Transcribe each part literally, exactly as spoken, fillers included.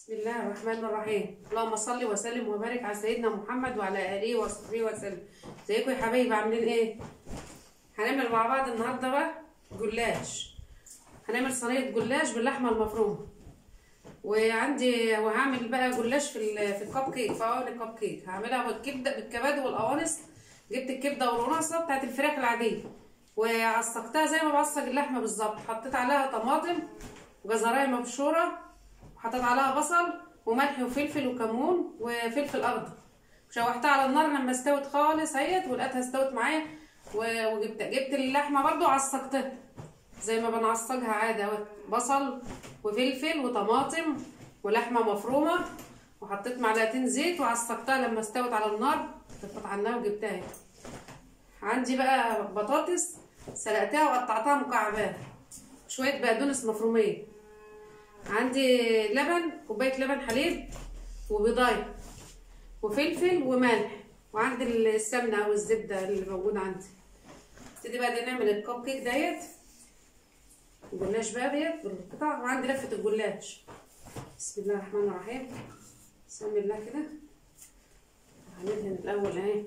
بسم الله الرحمن الرحيم. اللهم صل وسلم وبارك على سيدنا محمد وعلى اله وصحبه وسلم. ازيكم يا حبايبي، عاملين ايه؟ هنعمل مع بعض النهارده بقى جلاش. هنعمل صينيه جلاش باللحمه المفرومه. وعندي وهعمل بقى جلاش في في الكب كيك، في قوانص الكب كيك. هعملها بالكبده بالكبد والقوانص. جبت الكبده والقرنصه بتاعت الفراخ العاديه وعصقتها زي ما بعصق اللحمه بالظبط. حطيت عليها طماطم وجزرايه مبشوره، وحطيت عليها بصل وملح وفلفل وكمون وفلفل اخضر. شوحتها على النار لما استوت خالص اهيت ولقيتها استوت معايا. وجبت جبت اللحمه برضو عصقتها زي ما بنعصجها عادي اهو، بصل وفلفل وطماطم ولحمه مفرومه، وحطيت معلقتين زيت وعصقتها لما استوت على النار. طفيت عنها وجبتها. عندي بقى بطاطس سلقتها وقطعتها مكعبات، شويه بقدونس مفرومين. عندي لبن، كوبايه لبن حليب وبيضايه وفلفل وملح، وعندي السمنه او الزبده اللي موجوده عندي. نبتدي بقى دي نعمل الكب كيك ديت الجلاش بقى ديت بالقطع. وعندي لفه الجلاش. بسم الله الرحمن الرحيم. بسم الله كده. هندهن الاول اهي.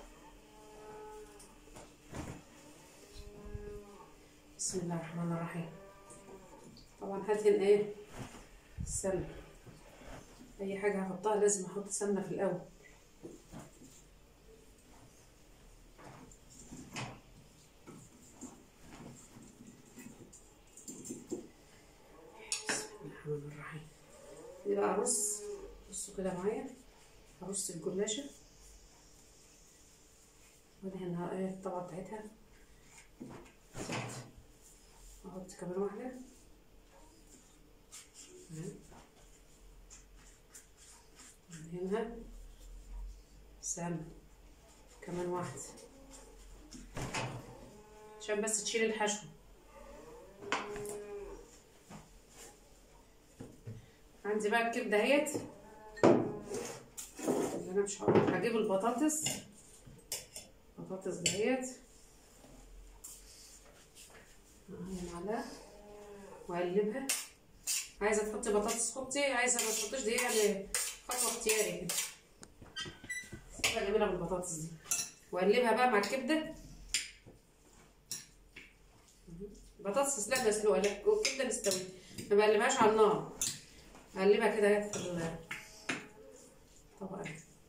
بسم الله الرحمن الرحيم. طبعا هدهن ايه؟ السمنه. اي حاجه هحطها لازم احط سمنه في الاول. بسم الله الرحمن الرحيم. دي بقى ارص، بصوا كده معايا، ارص الجلاشه وادهنها ايه الطبقه بتاعتها. احط كمان واحده ندهنها سمنه كمان واحده عشان بس تشيل الحشو. عندي بقى الكبده اهيت اللي انا مش هقول. هجيب البطاطس بطاطس دهيت اهي معلقه واقلبها. عايزه تحطي بطاطس حطي، عايزه ما تحطيش دي يعني خطوه اختياري كده. سيبها جميله بالبطاطس دي واقلبها بقى مع الكبده. البطاطس لا مسلوقه، لا والكبده مستويه، ما بقلبهاش على النار، اقلبها كده في الطبقه دي.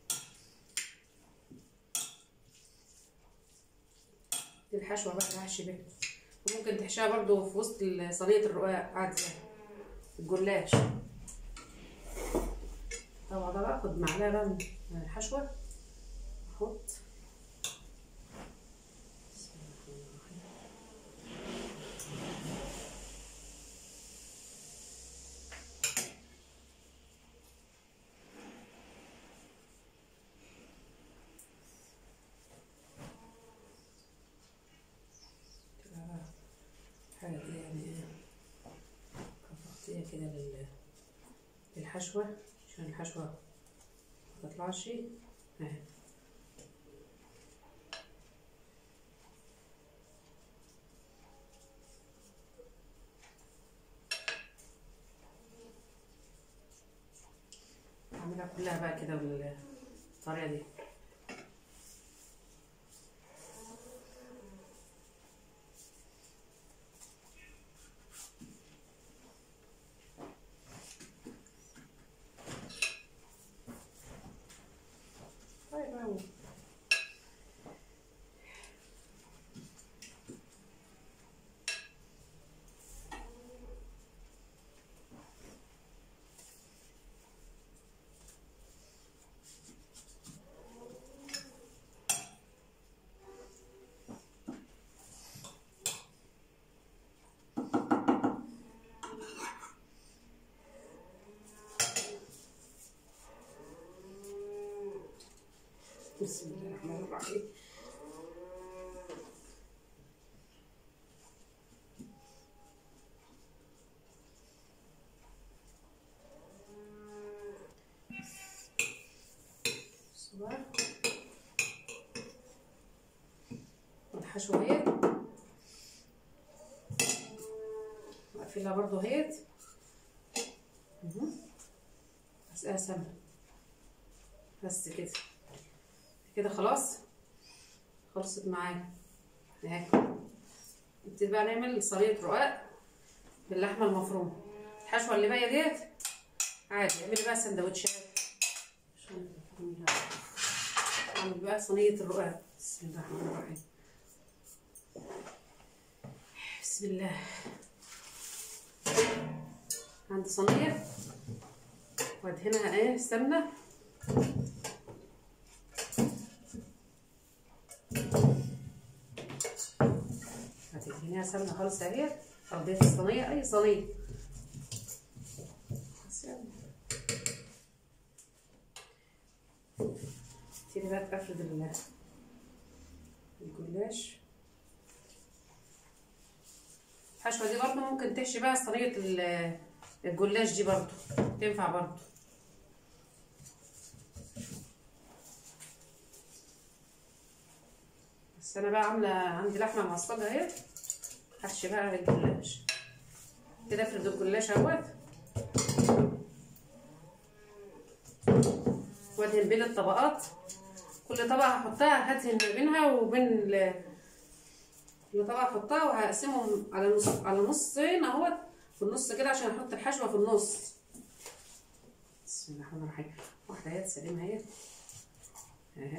دي الحشوه بقى هحشي بيها، وممكن تحشيها برضو في وسط صينيه الرقاق عادي الجلاش. طبعا ده بقى اخد معلقه بقى من الحشوه احط. حاجه كده يعني كفتيه كده للحشوه عشان الحشوه متطلعش اهي. اعملها كلها بقى كده بالطريقه دي. طيب اهو بسم الله الرحمن الرحيم. صباح والحشوه اهيت واقفلها برضو اهيت. هسقيها سمنه بس كده. كده خلاص خلصت معايا اهي. نبتدي بقى نعمل صينيه رقاق باللحمه المفرومه. الحشوه اللي باقيه ديت عادي اعملي بقى سندوتشات. اعمل بقى صينيه الرقاق. بسم الله الرحمن الرحيم. بسم الله. عندي صينيه وادهنها ايه سمنه. هتدهنيها سمنه خالص اهي. ارضيه الصينيه اي صينيه. ابتدي بقى افرد الجلاش. الحشوه دي برضه ممكن تحشي بقى صينيه الجلاش دي برضه تنفع برضه. بس انا بقى عامله عندي لحمه معصجه اهي هحشي بقى الجلاش. كده افرد الجلاش اهوت وادهن بين الطبقات. كل طبقه هحطها هدهن بينها وبين كل طبقه هحطها وهقسمهم على نص على نصين اهوت في النص كده عشان احط الحشوه في النص. بسم الله الرحمن الرحيم. واحده اهي سليمه اهي اهي.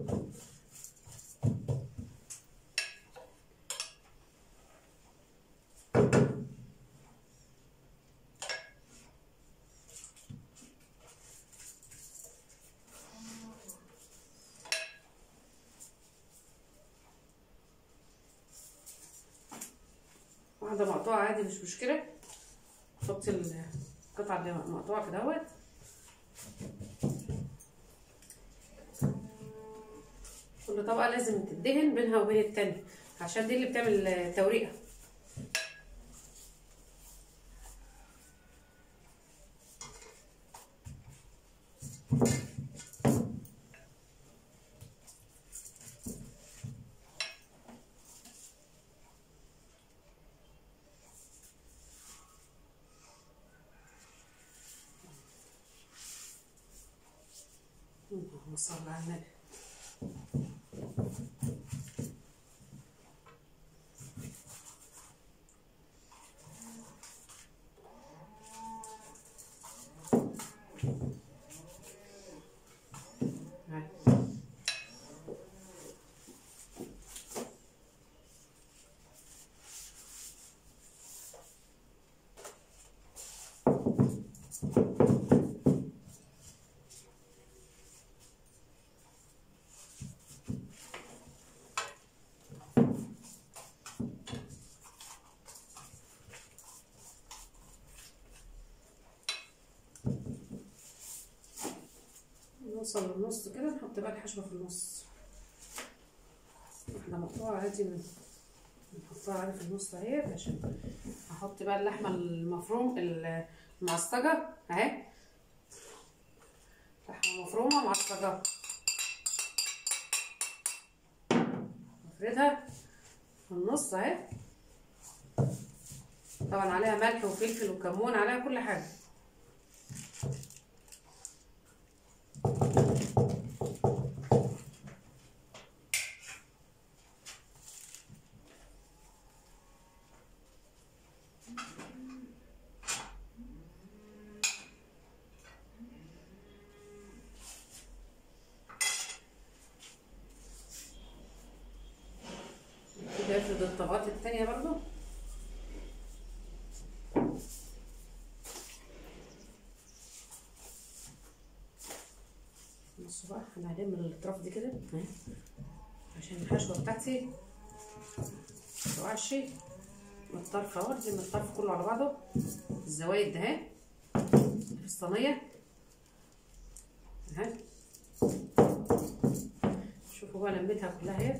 واحده مقطوعه عادي مش مشكله. حطي القطعه اللي مقطوعه كده اهوت. كل طبقه لازم تدهن بينها وبين التانيه عشان دي اللي بتعمل توريقه. اللهم صل على النبي. نوصل للنص كده نحط بقى الحشوه في النص. واحده مقطوعه عادي نحطها عادي في النص اهي عشان هحط بقى اللحمه المفروم المعصجه اهي. لحمه مفرومه معصجه افردها في النص اهي. طبعا عليها ملح وفلفل وكمون عليها كل حاجه. كده افرد الطبقات التانية برضو. بصوا بقى انا هلم الاطراف دي كده اهي عشان الحشوه بتاعتي متوقعش. من الطرف اهو لازم الطرف كله على بعضه. الزوايد ده اهي في الصينيه اهي. شوفوا بقى لميتها كلها اهي.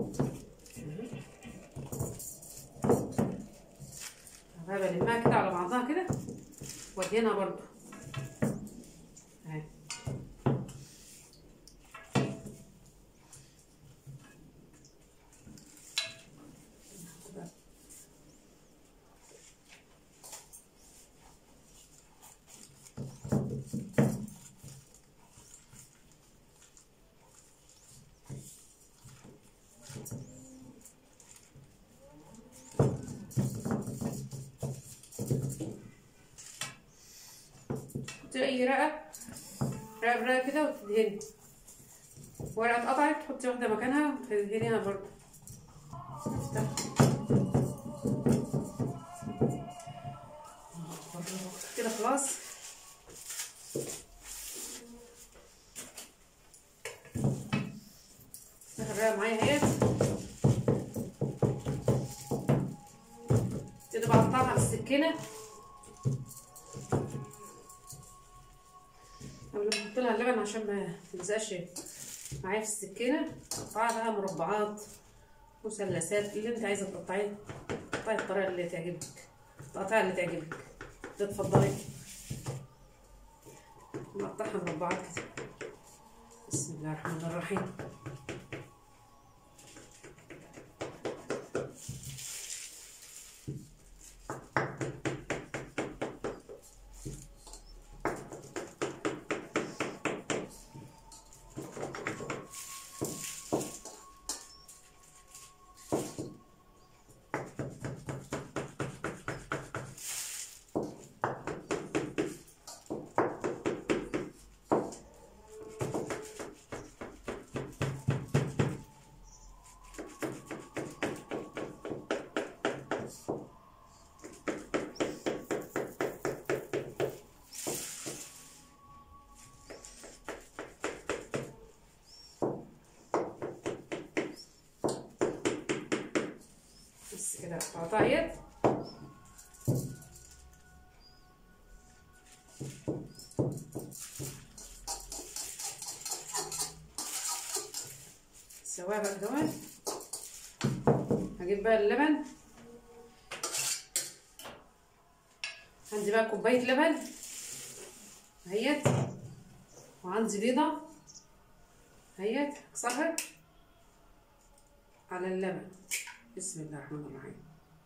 بقى بلمها كده على بعضها كده وادهنها برضو اهي. حطي اي رقه رقه برقه كده وتدهني. ورقه اتقطعت تحطي واحده مكانها وتدهنيها برضه. كده خلاص. الرقه معايا اهيت. كده بقطعها بالسكينه قبل ما احط لها اللبن عشان ما تلزقش معايا في السكينه. اقطعها بقى مربعات مثلثات اللي انت عايزه تقطعيه. قطعي الطريقه اللي تعجبك، التقطيعه اللي تعجبك اللي تفضلي. نقطعها مربعات كده. بسم الله الرحمن الرحيم. بس كده قطعتها اهيت. سواها بقى كده. هجيب بقى اللبن. عندي بقى كوبايه لبن اهيت، وعندي بيضه اهيت هكسرها على اللبن. بسم الله الرحمن الرحيم.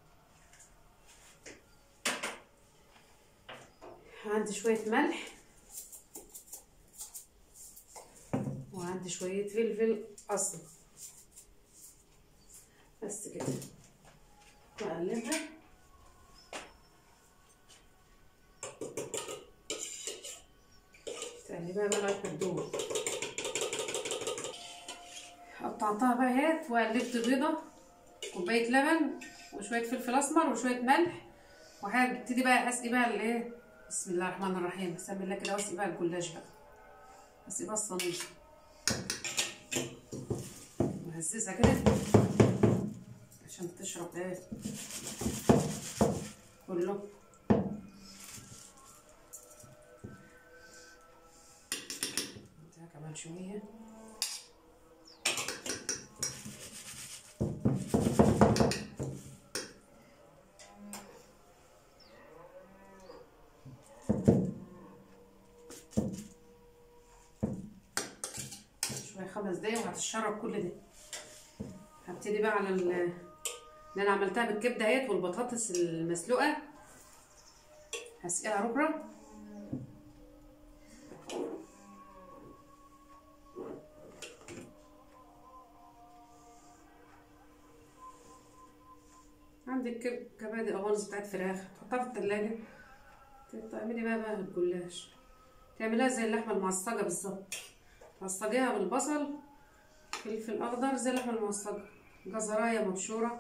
عندي شويه ملح وعندي شويه فلفل اسمر. بس كده بقلبها. تقلبها بقى لغايه ما تدوب. قطعتها بقى اهيت وقلبت بيضه، كوبايه لبن وشويه فلفل اسمر وشويه ملح. وهبتدي بقى اسقي بقى الايه. بسم الله الرحمن الرحيم. بسم الله كده واسقي بقى الجلاش بقى. اسقي بقى الصينيه وهززها كده عشان تشرب ايه كله. اديها كمان شويه. شويه خمس دقايق وهتشرب كل ده. هبتدي بقى على اللي انا عملتها بالكبده اهيت والبطاطس المسلوقه. هسقيها ربرة. عندك كبادي قوانص بتاعت فراخ تحطها في التلاجة. تعملي بقى بقى الجلاش، تعمليها زي اللحمه المعصجه بالظبط. تعصجيها بالبصل فلفل اخضر زي اللحمه المعصجه، جزرايه مبشوره.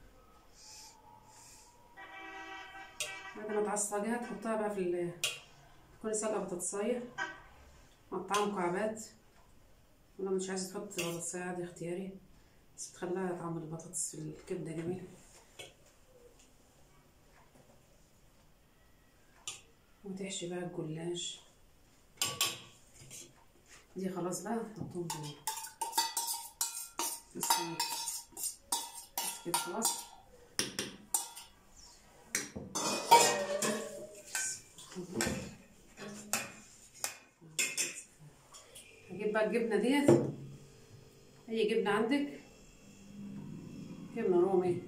بعد ما تعصجيها تحطها بقى في ال تكوني سلقه بطاطسايه مقطعه مكعبات. ولو مش عايزه تحطي بطاطسايه عادي اختياري، بس بتخليها طعم البطاطس في الكبده جميل. وتحشي بقى الجلاش. دي خلاص بقى نحطهم في بس كده خلاص. هجيب بقى الجبنه ديت، اي جبنه عندك، جبنه رومي،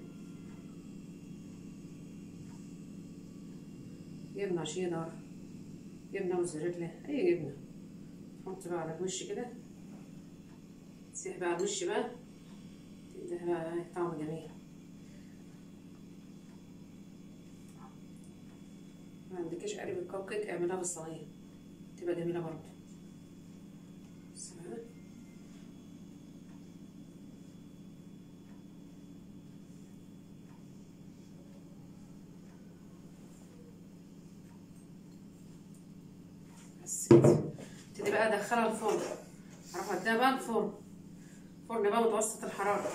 جبنه شيدر، جبنه موزاريلا، اي جبنه. نحط بقى على الوش كده، تسيح بقى على الوش بقى، تديها بقى طعم جميل. عندكيش قالب الكب كيك اعملها بالصينيه تبقى جميله برضو. بس كده تبتدي بقى ادخلها الفرن. هروح اديها بقى الفرن، فرن بقى متوسط الحراره.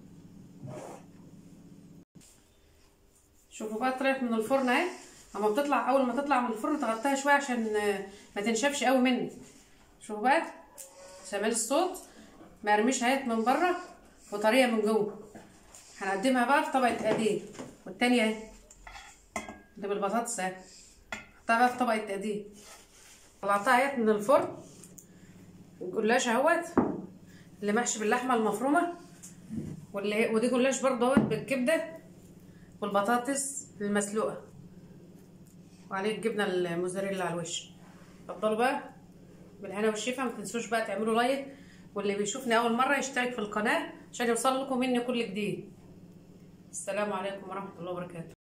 شوفوا بقى طلعت من الفرن اهي. اما بتطلع اول ما تطلع من الفرن تغطيها شويه عشان ما تنشفش قوي منك. شوفوا بقى سامعين الصوت، مقرمشه اهي من بره وطريه من جوه. هنقدمها بقى في طبقه قديم، والتانيه اهي دي بالبطاطس اهي، حطها بقى في طبقه قديم. طلعتها اهي من الفرن. الجلاش اهوت اللي محشي باللحمه المفرومه، واللي ودي جلاش برضه اهوت بالكبده والبطاطس المسلوقه، وعليه الجبنه الموزاريلا على الوش. اتفضلوا بقى بالهنا والشفا. ما تنسوش بقى تعملوا لايك، واللي بيشوفني اول مره يشترك في القناه عشان يوصل لكم مني كل جديد. السلام عليكم ورحمه الله وبركاته.